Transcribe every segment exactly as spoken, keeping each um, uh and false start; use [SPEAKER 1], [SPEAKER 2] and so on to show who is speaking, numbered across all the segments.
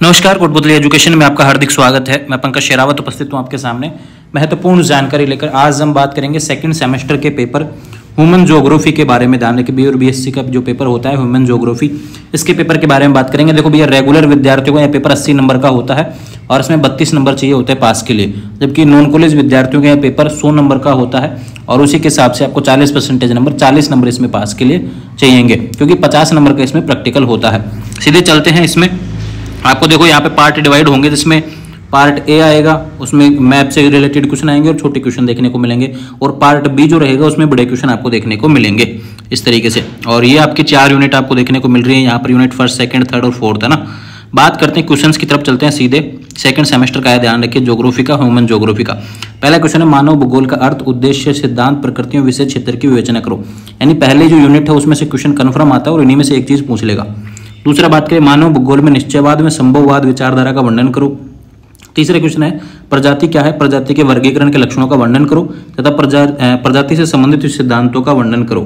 [SPEAKER 1] नमस्कार, कोटपुतली एजुकेशन में आपका हार्दिक स्वागत है। मैं पंकज शेरावत उपस्थित हूँ आपके सामने महत्वपूर्ण जानकारी लेकर। आज हम बात करेंगे सेकंड सेमेस्टर के पेपर ह्यूमन ज्योग्राफी के बारे में। ध्यान रखिए, बी और बीएससी का जो पेपर होता है ह्यूमन ज्योग्राफी, इसके पेपर के बारे में बात करेंगे। देखो भैया, रेगुलर विद्यार्थियों का यह पेपर अस्सी नंबर का होता है और इसमें बत्तीस नंबर चाहिए होते हैं पास के लिए, जबकि नॉन कॉलेज विद्यार्थियों का यह पेपर सौ नंबर का होता है और उसी के हिसाब से आपको चालीस परसेंटेज नंबर चालीस नंबर इसमें पास के लिए चाहिएंगे, क्योंकि पचास नंबर का इसमें प्रैक्टिकल होता है। सीधे चलते हैं इसमें। आपको देखो यहाँ पे पार्ट डिवाइड होंगे, जिसमें पार्ट ए आएगा, उसमें मैप से रिलेटेड क्वेश्चन आएंगे और छोटे क्वेश्चन देखने को मिलेंगे, और पार्ट बी जो रहेगा उसमें बड़े क्वेश्चन आपको देखने को मिलेंगे इस तरीके से। और ये आपकी चार यूनिट आपको देखने को मिल रही है यहाँ पर, यूनिट फर्स्ट, सेकंड, थर्ड और फोर्थ है ना। बात करते हैं क्वेश्चंस की तरफ, चलते हैं सीधे। सेकंड सेमेस्टर का है, ध्यान रखिए, ज्योग्राफी का, ह्यूमन ज्योग्राफी का। पहला क्वेश्चन है, मानव भूगोल का अर्थ, उद्देश्य, सिद्धांत, प्रकृतियों, विषय, क्षेत्र की विवेचना करो। यानी पहले जो यूनिट है उसमें से क्वेश्चन कन्फर्म आता है और इन्हीं में से एक चीज पूछ लेगा। दूसरा बात करें, मानव भूगोल में निश्चयवाद में संभववाद विचारधारा का वर्णन करो। तीसरा क्वेश्चन है, प्रजाति क्या है, प्रजाति के वर्गीकरण के लक्षणों का वर्णन करो तथा प्रजा प्रजाति से संबंधित सिद्धांतों का वर्णन करो।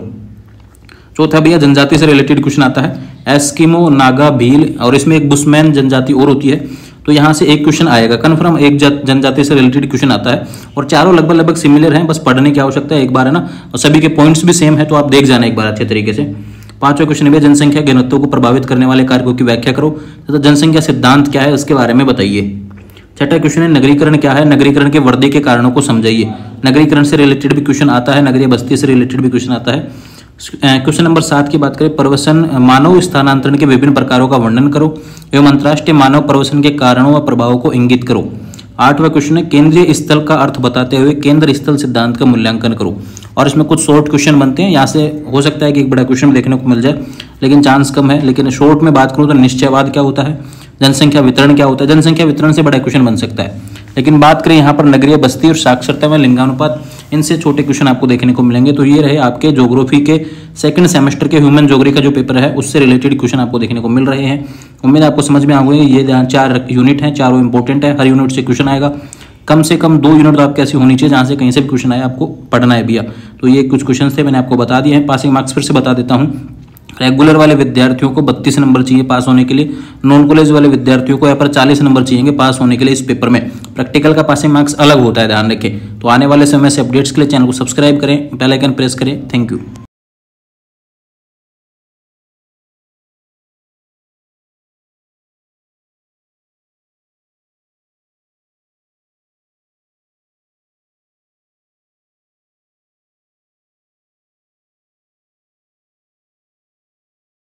[SPEAKER 1] चौथा भैया, जनजाति से रिलेटेड क्वेश्चन आता है, एस्किमो, नागा, भील, और इसमें एक बुशमैन जनजाति और होती है, तो यहाँ से एक क्वेश्चन आएगा कन्फर्म, एक जनजाति से रिलेटेड क्वेश्चन आता है। और चारों लगभग लगभग सिमिलर हैं, बस पढ़ने की आवश्यकता है एक बार, है ना। और सभी के पॉइंट्स भी सेम है, तो आप देख जाना एक बार अच्छे तरीके से। पांचवा क्वेश्चन है, जनसंख्या घनत्व को प्रभावित करने वाले कारकों की व्याख्या करो तथा जनसंख्या सिद्धांत क्या है उसके बारे में बताइए। छठा क्वेश्चन है, नगरीकरण क्या है, नगरीकरण के वृद्धि के कारणों को समझाइए। नगरीकरण से रिलेटेड भी क्वेश्चन आता है, नगरीय बस्ती से रिलेटेड भी क्वेश्चन आता है। क्वेश्चन नंबर सात की बात करें, प्रवसन, मानव स्थानांतरण के विभिन्न प्रकारों का वर्णन करो एवं अंतर्राष्ट्रीय मानव प्रवसन के कारणों व प्रभावों को इंगित करो। आठवां क्वेश्चन है, केंद्रीय स्थल का अर्थ बताते हुए केंद्र स्थल सिद्धांत का मूल्यांकन करो। और इसमें कुछ शॉर्ट क्वेश्चन बनते हैं, यहाँ से हो सकता है कि एक बड़ा क्वेश्चन देखने को मिल जाए, लेकिन चांस कम है। लेकिन शॉर्ट में बात करूँ तो निश्चयवाद क्या होता है, जनसंख्या वितरण क्या होता है, जनसंख्या वितरण से बड़ा क्वेश्चन बन सकता है। लेकिन बात करें यहाँ पर नगरीय बस्ती और साक्षरता में लिंगानुपात, इनसे छोटे क्वेश्चन आपको देखने को मिलेंगे। तो ये रहे आपके ज्योग्राफी के सेकंड सेमेस्टर के ह्यूमन ज्योग्राफी का जो पेपर है, उससे रिलेटेड क्वेश्चन आपको देखने को मिल रहे हैं। उम्मीद आपको समझ में आ गए। ये चार यूनिट हैं, चारों इंपॉर्टेंट है, हर यूनिट से क्वेश्चन आएगा। कम से कम दो यूनिट तो आपकी ऐसी होनी चाहिए जहाँ से कहीं से भी क्वेश्चन आए, आपको पढ़ना है भैया। तो ये कुछ क्वेश्चन थे, मैंने आपको बता दिए हैं। पासिंग मार्क्स फिर से बता देता हूँ। रेगुलर वाले विद्यार्थियों को बत्तीस नंबर चाहिए पास होने के लिए, नॉन कॉलेज वाले विद्यार्थियों को यहाँ पर चालीस नंबर चाहिए पास होने के लिए इस पेपर में। प्रैक्टिकल का पासिंग मार्क्स अलग होता है, ध्यान रखें। तो आने वाले समय से अपडेट्स के लिए चैनल को सब्सक्राइब करें, बेल आइकन प्रेस करें। Thank you.